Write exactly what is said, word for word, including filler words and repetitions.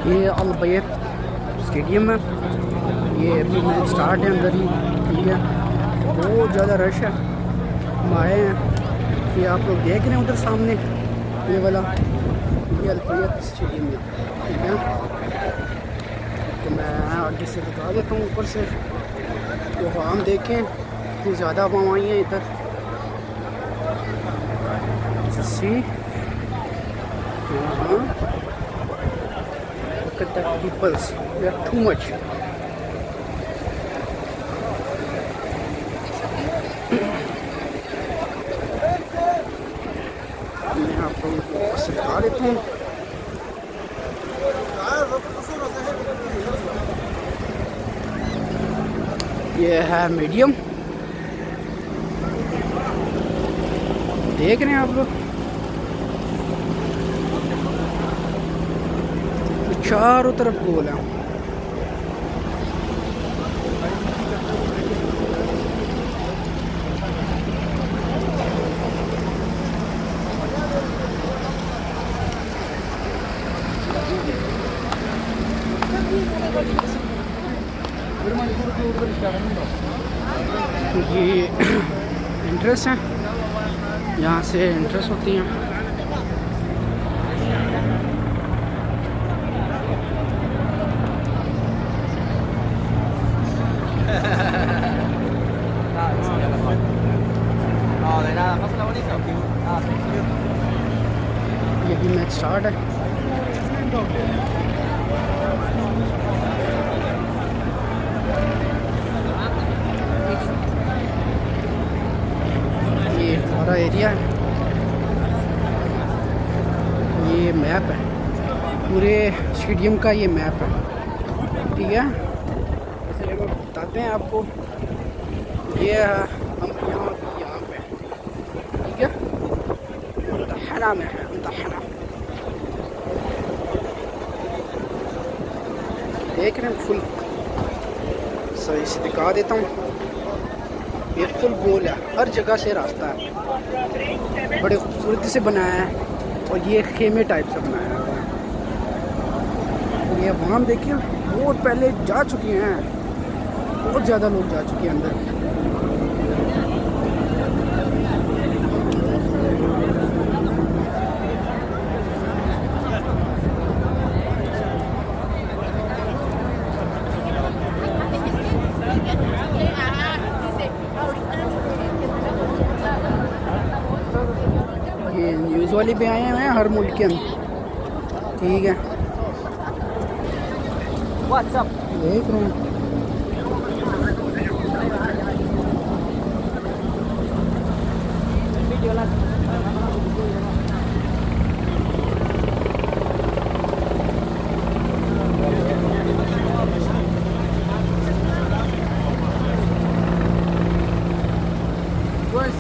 ये अल बैत स्टेडियम है। ये अभी मैच स्टार्ट है अंदर ही, ठीक है। बहुत ज़्यादा रश है, हम आए हैं। ये आप लोग देख रहे हैं उधर सामने ये वाला, ये अल बैत स्टेडियम है, ठीक है। तो मैं आगे से दिखा देता हूँ ऊपर से। तो हम देखें इतनी ज़्यादा आवाम आई है इधर सी। Look at the peoples, they are too much. मैं आप लोगों को सिखा देता हूँ। ये है मीडियम, देख रहे हैं आप लोग, चारों तरफ गोल है। ये इंटरेस्ट है, यहाँ से इंटरेस्ट होती हैं। यही मैच स्टार्ट है। ये हमारा एरिया है, ये मैप है पूरे स्टेडियम का, ये मैप है, ठीक है। जैसे हम बताते हैं आपको, ये हम यहाँ यहाँ पे, ठीक है, मुंतहना में है, मुंतहना देख रहे हैं। फुल सही से दिखा देता हूँ, ये फुल गोल है, हर जगह से रास्ता है, बड़े खूबसूरती से बनाया है। और ये खेमे टाइप से बनाया है। ये वहाँ देखिए बहुत पहले जा चुके हैं, बहुत ज़्यादा लोग जा चुके हैं अंदर। ये न्यूज़ वाले पे आए हैं हर मुल्क के अंदर, ठीक है। देख रहे हैं